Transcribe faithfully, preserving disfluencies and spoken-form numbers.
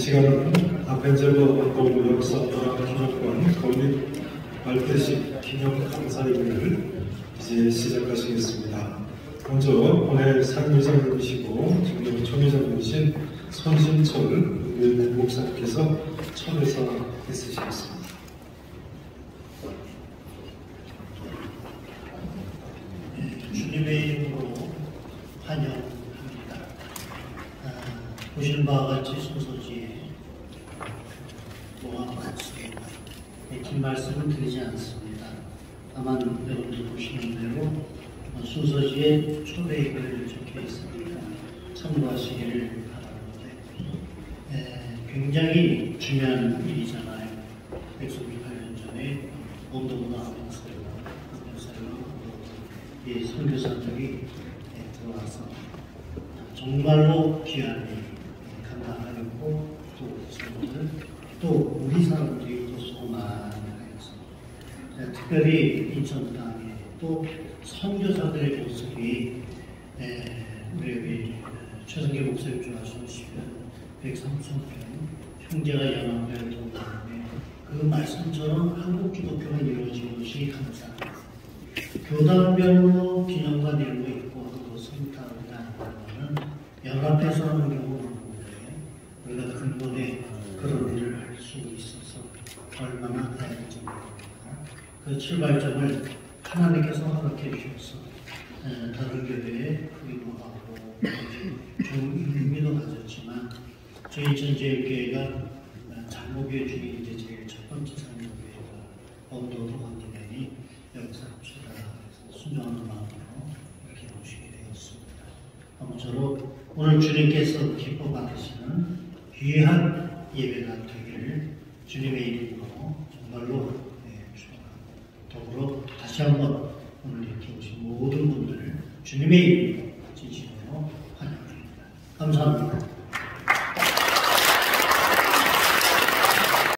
시간은 아펜젤러 건국 역사문화 기념관 건립 말대식 기념 감사회를 이제 시작하시겠습니다. 먼저 오늘 상회장님이시고 지금 총회장님이신 손신철 목사님께서 청회사 있으시겠습니다. 주님의 이름으로 환영합니다. 아, 보시는 바와 같이 순서지에 뭐가 많습니다. 긴 말씀은 드리지 않습니다. 다만 여러분들 보시는 대로 순서지에 초대글 적혀 있습니다. 참고하시기를 바라는데 굉장히 중요한 일이잖아요. 백오십팔 년 전에 온도보다 아멘사로 이 선교사들이 들어와서 정말로 귀한 일 감당하였고 또 사람들 또 우리 사람들이 또 수고 많이 하였습니다. 특별히 인천 땅에 또 선교사들의 모습이 우리 여기 최성계 목사님 좋아하시면 백삼십삼 편 형제가 연합되었던 다음에 그 말씀처럼 한국 기독교가 이루어진 것이 감사합니다. 교단별로 기념관 이런 거 있고 또 성탄을 하는 거는 연합해서 하는 경우가 많은데 우리가 근본에 그런 일을 할 수 있어서 얼마나 다행입니까? 그 출발점을 하나님께서 허락해 주셔서 다른 교회에 후임하고 좀 의미도 가졌지만 저희 전제교회가 장로교회 중에 이제 제일 첫 번째 장로교회가 언도도 건디네니 여기서 합시다. 순종하는 마음으로 이렇게 모시게 되었습니다. 아무쪼록 오늘 주님께서 기뻐 받으시는 귀한 예배가 되기를 주님의 이름으로 정말로 축원하고 더불어 다시 한번 오늘 이렇게 오신 모든 분들을 주님의 이름으로 진심으로 환영합니다. 감사합니다.